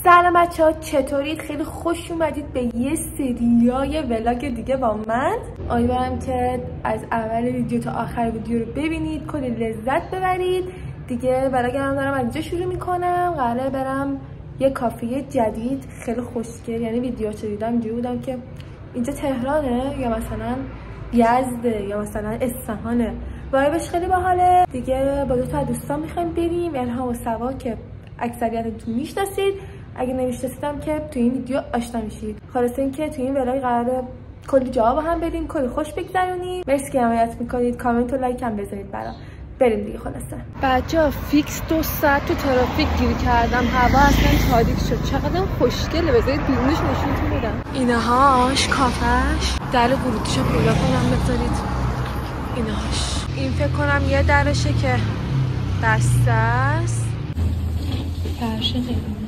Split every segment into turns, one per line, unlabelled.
سلام بچه‌ها، چطورید؟ خیلی خوش اومدید به یه سریای ولاگ دیگه با من. امیدوارم که از اول ویدیو تا آخر ویدیو رو ببینید، کلی لذت ببرید. دیگه ولاگم دارم از اینجا شروع میکنم. قراره برم یه کافه جدید خیلی خوشگل، یعنی ویدیوهاشو دیدم اینجوری بودم که اینجا تهرانه یا مثلا یزده یا مثلا اصفهانه. وایبش خیلی باحاله. دیگه با دو تا دوستان میخوایم بریم، الهام و سوا که اکثریتتون میشناسید. اگه نمیشناسیدم که تو این ویدیو آشنا میشید. خلاصه اینکه تو این ولاگ قراره کلی جا با هم بریم، کلی خوش بگذرونیم. مرسی که حمایت میکنید، کامنت و لایک هم بذارید برام. بریم دیگه. خلاصه بچه‌ها فیکس 2 ساعت تو ترافیک گیر کردم. هوا اصلا تاریک شد. چقدر خوشگله. بذارید بیرونش نشونتون بدم. اینهاش کافش. در ورودیشو پیدا کنم بذارید. اینهاش. این فکر کنم یه درشه که بسته است. فرش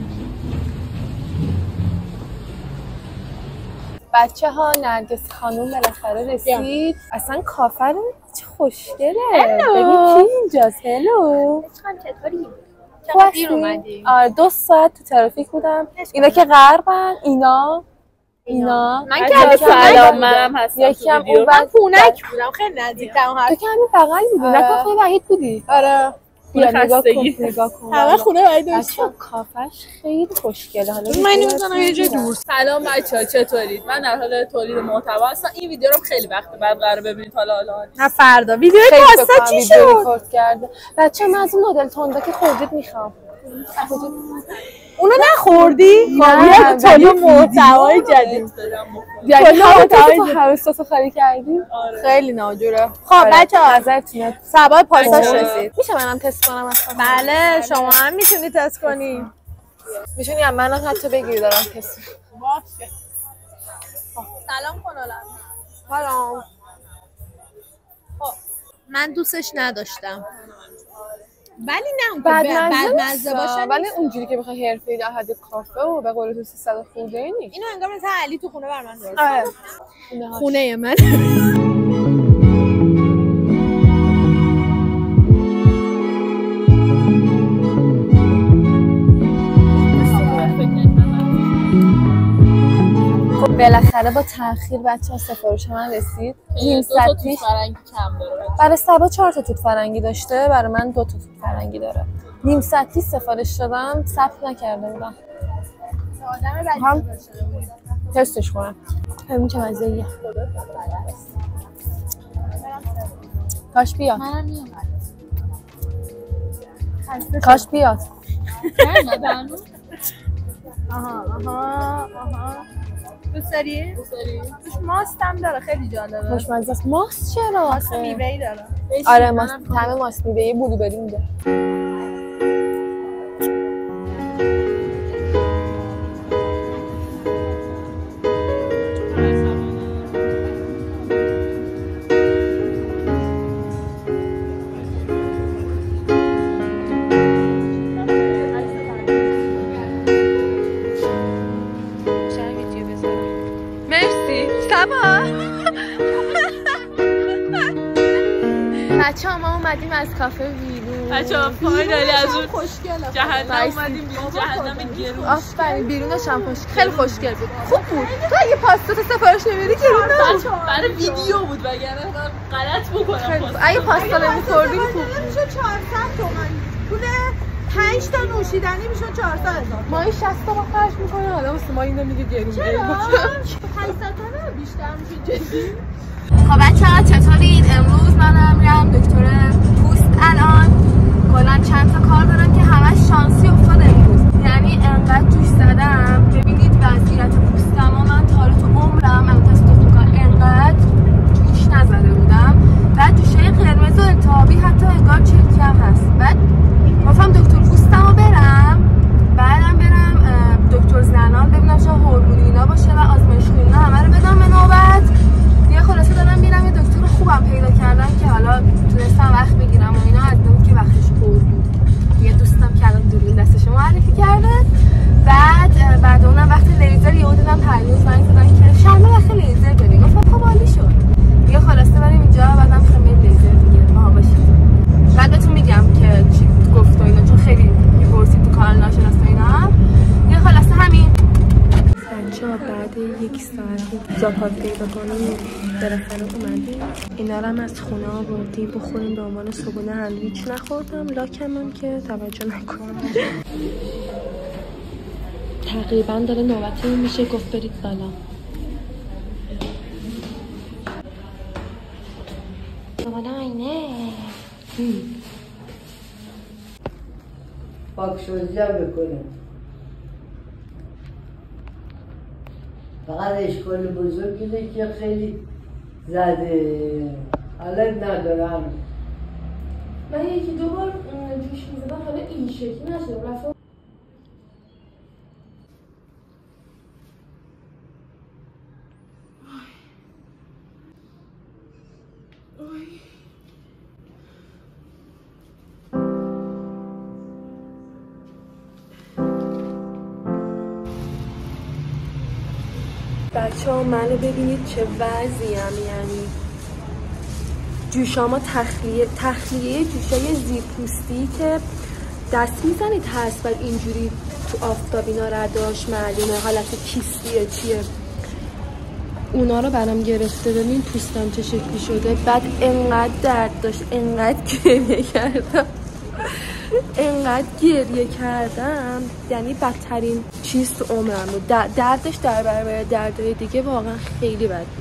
بچه ها نرگس خانوم بالاخره رسید. اصلا کافه رو چه خوشگله. ببین کی اینجاست. هلو
چطوری؟ چقدر دیر اومدی؟
2 ساعت تو ترافیک بودم. اینا که غربن. اینا
من که سلام منم هستم.
یکم اون
من خونک بودم، خیلی نزدیکم هست.
تو که همین بغل بودی. نکنه خیلی وحید بودی.
آره
نگاه کن.
همه خونه وحید داشتم.
کافش خیلی خوشگله. حالا
من نمی‌دونم یه جای دور. سلام بچه‌ها، چطورید؟ من در حال تولید محتوا هستم. این ویدیو رو خیلی وقت بعد قراره ببینید. حالا
نه فردا ویدیو پاستا چی شد؟ ریکورد کرده. بچه‌ها من از اون نودل توندا که خوردید میخوام.
اونو نخوردی؟
نه
تولید محتوای جدید.
یعنی محتوای حواساتو خالی کردی؟
خیلی ناجوره. خب بچه‌ها
ازتون
سبا پاستا رسید.
میشه منم تست کنم اصلا؟
بله شما هم میتونید تست کنی.
میتونی هم منم حتی بگیری دارم تست.
باشه. سلام کنالم.
سلام.
خب من دوستش نداشتم. ولی نه
بعد
مزه باشه،
ولی اونجوری که بخوای حرفه‌ای در حد کافه و به قول تو 300 خورده ای نیست.
اینو انگار مثلا علی تو خونه بر من درست
آره.
خونه من.
بالاخره با تأخیر بچه‌ها سفارش من رسید. نیم ساعت پیش
فرنگی کم داره.
برای سبا 4 تا توت فرنگی داشته، برای من 2 تا توت فرنگی داره. نیم ساعت پیش سفارش دادم، ثبت نکرده بودم. هم تستش کنم. همین چه مزه‌ایه. کاش بیاد.
منم میام.
کاش بیاد.
نه آها. دوست داری؟ توش ماست هم داره، خیلی جالبه.
خوشمزه است. ماست چرا؟
ماست میوه‌ای داره.
آره ماست، طعم ماست میوه‌ای بلوبری میده. بچه‌ها ما اومدیم از کافه بیرون.
بچه‌ها فایدالی از اون
خوشگله.
جهنم اومدیم بیرون. جهنم گرون.
آفرین بیرونش هم خیلی خوشگل بود. خوب بود. تو اگه پاستا تو سفارش نمیدی که نه.
برای ویدیو بود وگرنه غلط بکنم.
اگه پاستا نمی‌خوردیم خوب
میشه 400 تومن. پول 5 تا نوشیدنی میشه 400,000.
ما این 60 تا با خرج می‌کنه. حالا واسه ما اینو میگه گرون.
چرا؟ 500 تا بیشتر میشه جدی.
خب بچه‌ها چطورید؟ امروز من میرم دکتر پوست. الان کلا چند تا کار دارم که همش شانسی افتاد امروز. یعنی انقدر جوش زدم. ببینید وضعیت پوستم و من تا حالا تو عمرم انقدر جوش نزده بودم. بعد جوشای قرمز و التهابی حتی انگار چرکی هم هست. بعد گفتم دکتر پوستمو برم. بعدم برم دکتر زنان ببینم شاید هورمونی اینا باشه و آزمایش خونی همه رو بدم به نوبت. خلاصه دارم میرم یه دکتر خوبم پیدا کردم که حالا تونستم وقت بگیرم و اینا. از اون که وقتش پر بود. یه دوستم که الان دوربین دست شما 1 ساعت زاپات پیدا کنیم بالاخره اومدیم. اینا رو هم از خونه آوردیم بخوریم به عنوان صبحونه. هندویچ نخوردم، لاکمم که توجه نکنم. تقریبا داره نوبت این میشه گفت برید بالا. بالا اینه
پاکسازی هم بکنم. فقط اشکال بزرگ اینه که خیلی زده، حالا ندارم.
من 1-2 بار جوش میزدم، حالا این شکلی نشده رفت. بچه ها منو ببینید چه وضعیم. یعنی جوشاما تخلیه جوشای زیرپوستی که دست میزنید هست و اینجوری تو آفتاب اینا رداش معلومه حالت کیستیه چیه، اونا رو برام گرفته. ببین پوستم چه شکلی شده. بعد انقدر درد داشت، انقدر گریه کردم یعنی بدترین چیز تو عمرم بود. دردش در برابر دردهای دیگه واقعا خیلی بد بود.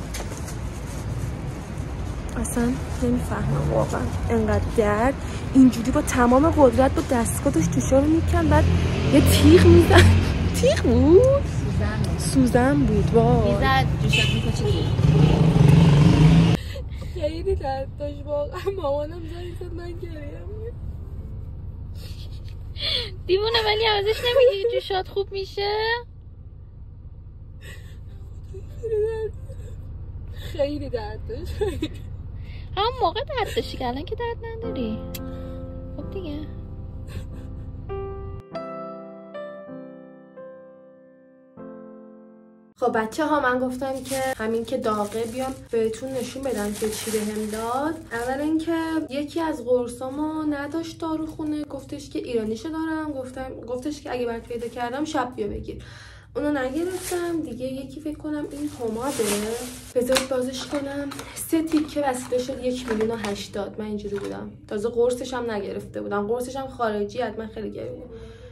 اصلا نمیفهمم واقعا انقدر درد. اینجوری با تمام قدرت با دستگاه داشت جوشا رو میکن، بعد یه تیغ میزن. تیغ بود؟ سوزن بود. وای
میزد جوشات میکشید.
خیلی درد داشت واقعا. مامانم زنگ زد من گریم
دیوونه، ولی ازش نمیگی جوشات خوب میشه؟
خیلی درد داشت.
همون موقع درد داشتی که الان که درد نداری. خب دیگه
خب بچه ها من گفتم که همین که داغه بیام بهتون نشون بدم که چی بهم داد. اول اینکه یکی از قرصامو نداشت داروخونه، گفتش که ایرانیشو دارم. گفتش که اگه برات پیدا کردم شب بیا بگیر. اونو نگرفتم دیگه. یکی فکر کنم این پماده، بذارید بازش کنم. 3 تیکه وصله شد 1,080,000. من اینجوری بودم، تازه قرصش هم نگرفته بودم. قرصش هم خارجی، حتما خیلی گرونه.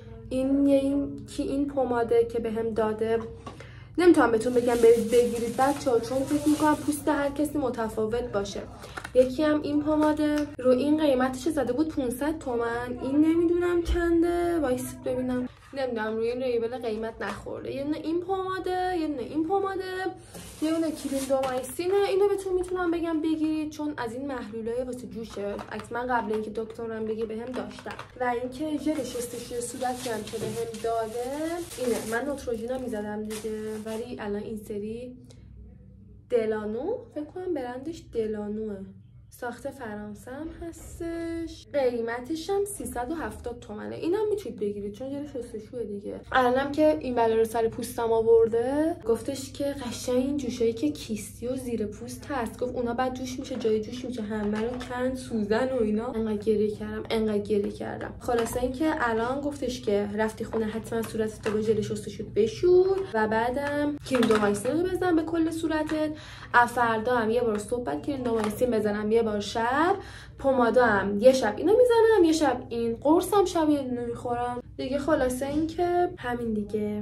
این پماده که بهم داده نمیتونم بهتون بگم برید بگیرید بچه‌ها، چون فکر میکنم پوست هر کسی متفاوت باشه. یکی هم این پماده رو این قیمتش زده بود 500 تومن. این نمیدونم چنده، وایس ببینم. نمیدونم روی این ریبل قیمت نخورده. یه دونه این پماده، یه دونه این پماده، یه دونه کلینdomycin. اینو بهتون میتونم بگم بگیرید چون از این محلولای واسه جوشه. من قبل اینکه دکترم بگه بهم داشتم. و اینکه ژل شستشوی صورتی هم که بهم داده اینه. من نوتروژینا میزدم دیگه، ولی الان این سری دلانو، فکر کنم برندش دلانوه، ساخت فرانسه هم هستش. قیمتش هم 370 تومنه. اینم میتونید بگیرید چون ژل شستشوه دیگه. الانم که این بلا رو سر پوستم آورده، گفتش که قشنگ این جوشایی که کیستی و زیر پوست هست، گفت اونا بعد جوش میشه، جای جوش میشه، همه رو کن سوزن و اینا. انقدر گریه کردم. خلاصه اینکه الان گفتش که رفتی خونه حتما صورتت با ژل شستشو بشور و بعدم کلینdomycin رو بزن به کل صورتت. فردا هم یه بار صبح بعد کلینdomycin بزنم، یه بار شب. پمادا هم یه شب اینو میزنم، یه شب این. قرصم شب یه دونه میخورم دیگه. خلاصه این که همین دیگه.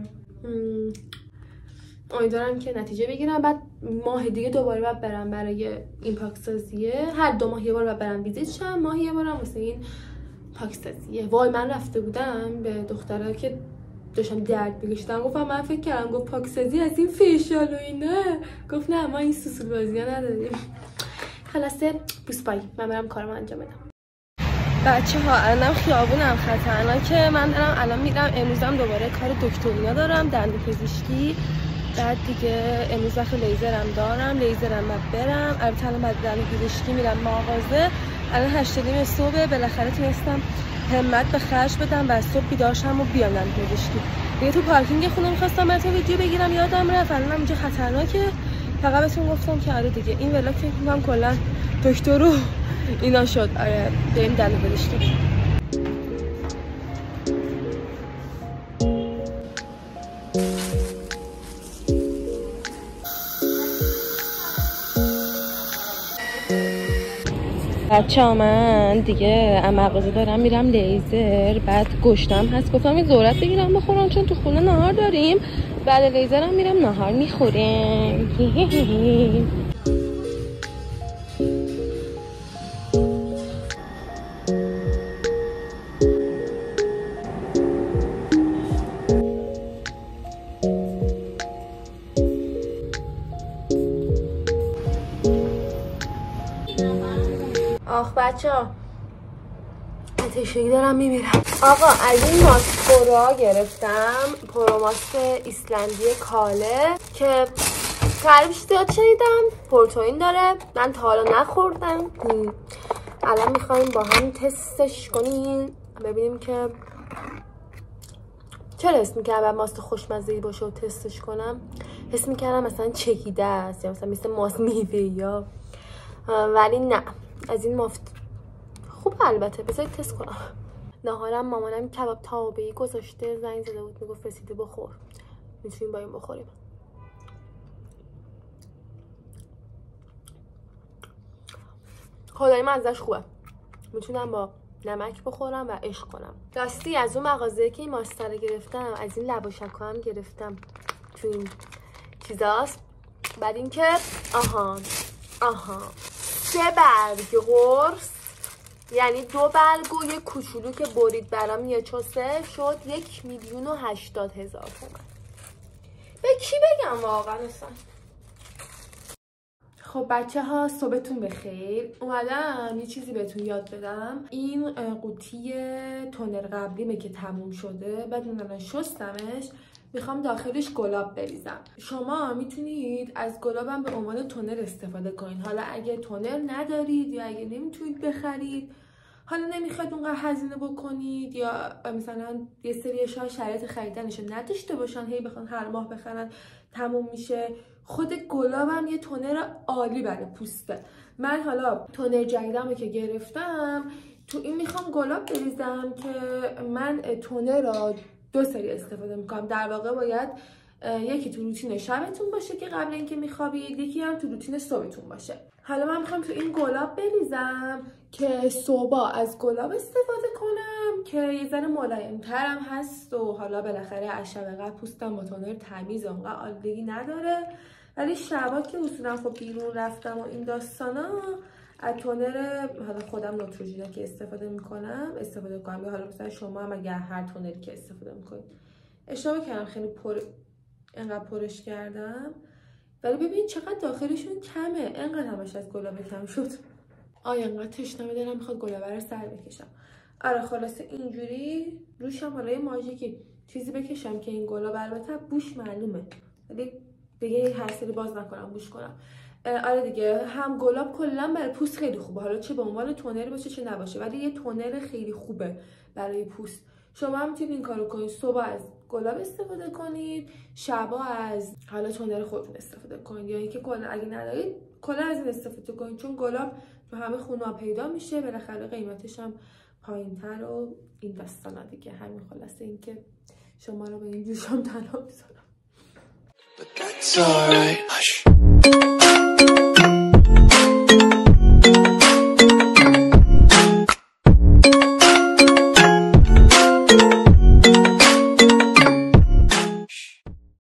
امیدوارم که نتیجه بگیرم. بعد ماه دیگه دوباره باید برم برای این پاکسازیه. هر 2 ماه یه بار باید برم ویزیت شم. ماه یه بارم واسه این پاکسازیه. وای من رفته بودم به دخترها که داشتم درد می‌کشیدم، گفتم من فکر کردم گفت پاکسازی از این فیشال و اینه. گفت نه ما این سوسول بازی‌ها نداریم. خلاصه بوس پای، من برم کارم انجام بدم. بچه‌ها الانم خیابونم خطرناکه. من دارم الان میرم. امروزم دوباره کار دکترینا دارم، دندون پزشکی. بعد دیگه امروز وقت لیزرم دارم، لیزرم بعد برم. البته الان بعد دندون پزشکی میرم مغازه. الان 8:30 صبح. بالاخره تونستم همت به خرج بدم و صبح بیدار شم و بیام دندون پزشکی. دیگه تو پارکینگ خونه می‌خواستم براتون ویدیو بگیرم، یادم رفت. الانم اینجا خطرناکه. فقط بهتون گفتم که آره دیگه این ولاگ فکر می‌کنم کلا دکتر رو اینا شد. آره بریم دندون پزشکی. بچه‌ها من دیگه مغازه دارم میرم لیزر، بعد گشتم هست گفتم این ذرت بگیرم بخورم چون تو خونه نهار داریم. بعد لیزرم میرم نهار میخوریم. آخ بچه‌ها تشنگی دارم میمیرم. آقا از این ماسک پرو گرفتم، پرو ماسک ایسلندی کاله که تعریفش زیاد شنیدم، پروتئین داره، من تا حالا نخوردم. الان میخوایم با هم تستش کنیم ببینیم که چرا حس میکردم ماسک خوشمزه‌ای باشه و تستش کنم. حس میکردم مثلا چکیده است یا مثل ماست میوه یا، ولی نه از این مافت خوب. البته بذارید تست کنم. نهارم مامانم کباب تابه‌ای گذاشته، زنگ زده بود میگفت رسیده بخور، میتونیم با این بخوریم. خدایی مزه‌اش خوبه، میتونم با نمک بخورم و عشق کنم. راستی از اون مغازه که این ماستر رو گرفتم از این لباشک‌ها هم گرفتم تو این چیزاست. بعد اینکه آها 3 برگ قرص، یعنی 2 برگ و یه کوچولو که برید برام یه چوسه شد 1,080,000 تومان. به کی بگم واقعا اصلا. خب بچه ها صبحتون بخیر. اومدم یه چیزی بهتون یاد بدم. این قوطی تونر قبلیمه که تموم شده، بعد من شستمش، میخوام داخلش گلاب بریزم. شما میتونید از گلابم به عنوان تونر استفاده کنید. حالا اگه تونر ندارید یا اگه نمیتونید بخرید، حالا نمیخواید اونقدر هزینه بکنید یا مثلا یه سری شرایط خریدنش نداشته باشن، هی بخوان هر ماه بخرن تموم میشه. خود گلابم یه تونر عالی برای پوسته. من حالا تونر جدیدمو که گرفتم تو این میخوام گلاب بریزم که من تونر را 2 سری استفاده میکنم. در واقع باید یکی تو روتین شبتون باشه که قبل اینکه میخوابید، یکی هم تو روتین صبحتون باشه. حالا من میخوام تو این گلاب بریزم که صبح از گلاب استفاده کنم که یه ذره ملایم‌ترم هست و حالا بالاخره از شب قبل پوستم با تونر تمیز اونقدر آلودگی نداره، ولی شبا که اصولا خب بیرون رفتم و این داستانا از تونر حالا خودم نوتروژینا که استفاده کنم. حالا مثلا شما هم اگر هر تونری که استفاده میکنید. اشتباه کردم خیلی انقدر پرش کردم، ولی ببین چقدر داخلشون کمه، انقدر همش از گلابه کم شد. انقدر تشنه دارم میخواد گلابه رو سر بکشم. آره خلاصه اینجوری روشم حالا یه ماژیکی چیزی بکشم که این گلاب البته بوش معلومه، ولی دیگه هر سری باز نکنم بوش کنم. آره دیگه هم گلاب کلا برای پوست خیلی خوبه، حالا چه به عنوان تونر باشه چه نباشه، ولی یه تونر خیلی خوبه برای پوست. شما هم میتونید این کارو کنید، صبح از گلاب استفاده کنید، شبا از حالا تونر خودتون استفاده کنید، یا اینکه کلا اگه ندارید کلا از این استفاده کنید، چون گلاب تو همه خونه‌ها پیدا میشه، بالاخره قیمتش هم پایین‌تر و این داستانا دیگه. همین خلاصه اینکه شما رو به این جوشم تنها میذارم. But that's alright.